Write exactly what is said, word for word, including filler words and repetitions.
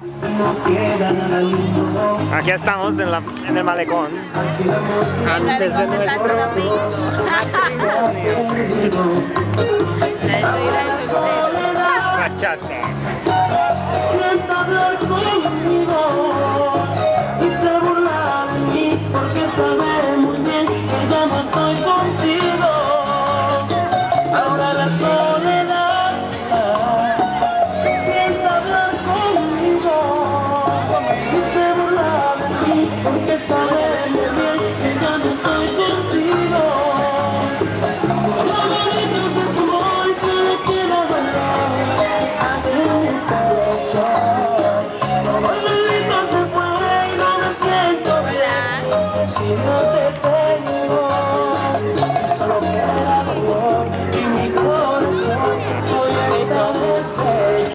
Aquí estamos en, la, en el malecón. Antes de malecón de Santo nuestro Domingo. La despedida de soltero. bachata.